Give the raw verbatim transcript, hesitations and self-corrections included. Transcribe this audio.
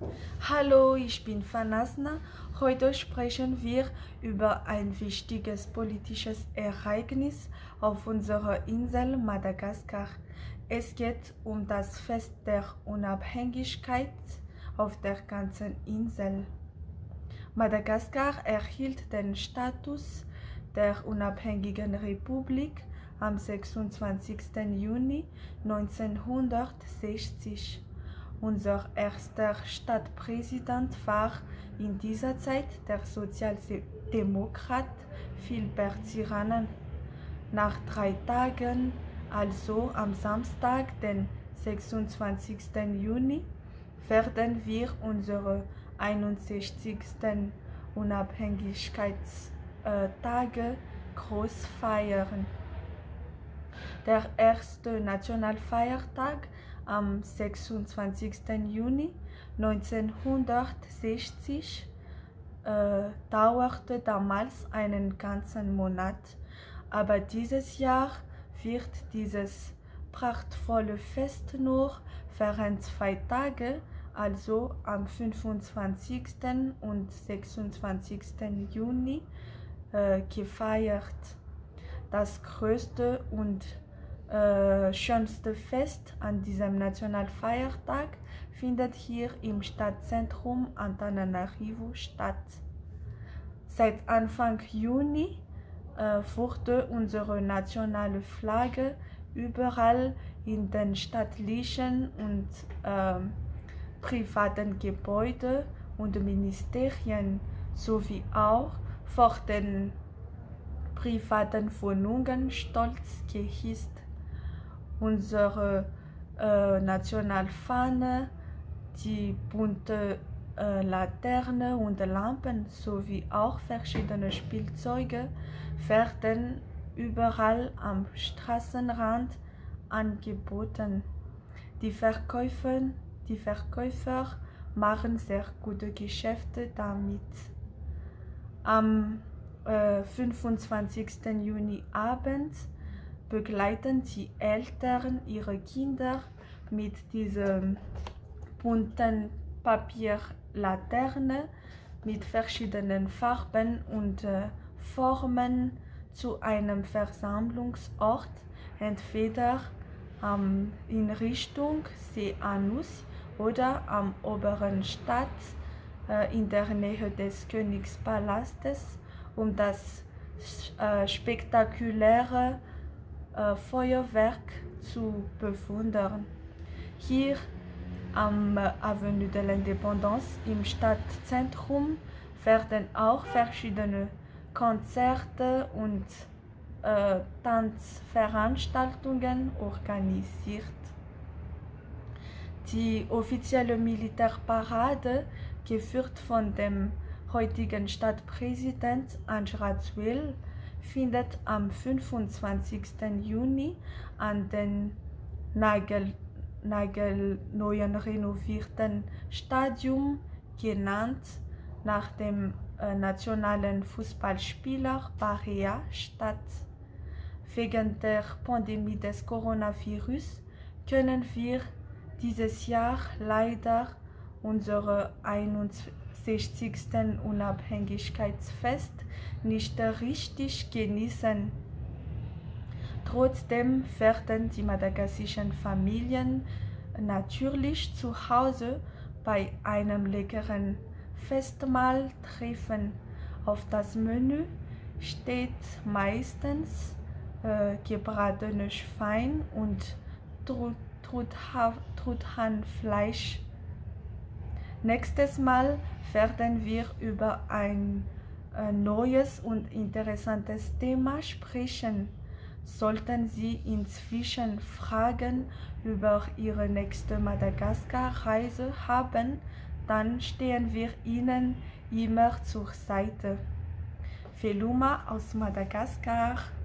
Hallo, ich bin Fanasna. Heute sprechen wir über ein wichtiges politisches Ereignis auf unserer Insel Madagaskar. Es geht um das Fest der Unabhängigkeit auf der ganzen Insel. Madagaskar erhielt den Status der unabhängigen Republik am sechsundzwanzigsten Juni neunzehnhundertsechzig. Unser erster Stadtpräsident war in dieser Zeit der Sozialdemokrat Philbert Tziranen. Nach drei Tagen, also am Samstag, den sechsundzwanzigsten Juni, werden wir unsere einundsechzigsten Unabhängigkeitstage groß feiern. Der erste Nationalfeiertag am sechsundzwanzigsten Juni neunzehnhundertsechzig äh, dauerte damals einen ganzen Monat, aber dieses Jahr wird dieses prachtvolle Fest nur während zwei Tage, also am fünfundzwanzigsten und sechsundzwanzigsten Juni, äh, gefeiert. Das größte und äh, schönste Fest an diesem Nationalfeiertag findet hier im Stadtzentrum Antananarivo statt. Seit Anfang Juni äh, wurde unsere nationale Flagge überall in den staatlichen und äh, privaten Gebäuden und Ministerien sowie auch vor den privaten Wohnungen stolz gehisst. Unsere äh, Nationalfahne, die bunte äh, Laterne und Lampen sowie auch verschiedene Spielzeuge werden überall am Straßenrand angeboten. Die Verkäufer, die Verkäufer machen sehr gute Geschäfte damit. Am äh, fünfundzwanzigsten Juni abends begleiten die Eltern ihre Kinder mit dieser bunten Papierlaterne mit verschiedenen Farben und äh, Formen zu einem Versammlungsort, entweder ähm, in Richtung See Anus oder am oberen Stadt äh, in der Nähe des Königspalastes, um das äh, spektakuläre Äh, Feuerwerk zu bewundern. Hier am äh, Avenue de l'Indépendance im Stadtzentrum werden auch verschiedene Konzerte und äh, Tanzveranstaltungen organisiert. Die offizielle Militärparade, geführt von dem heutigen Stadtpräsident Anjrazwil, findet am fünfundzwanzigsten Juni an den Nagel, nagelneuen renovierten Stadion, genannt nach dem äh, nationalen Fußballspieler Barea, statt. Wegen der Pandemie des Coronavirus können wir dieses Jahr leider unsere einundsechzigsten Unabhängigkeitsfest nicht richtig genießen. Trotzdem werden die madagassischen Familien natürlich zu Hause bei einem leckeren Festmahl treffen. Auf das Menü steht meistens äh, gebratenes Schwein und Truthahnfleisch. Nächstes Mal werden wir über ein äh, neues und interessantes Thema sprechen. Sollten Sie inzwischen Fragen über Ihre nächste Madagaskar-Reise haben, dann stehen wir Ihnen immer zur Seite. Feluma aus Madagaskar.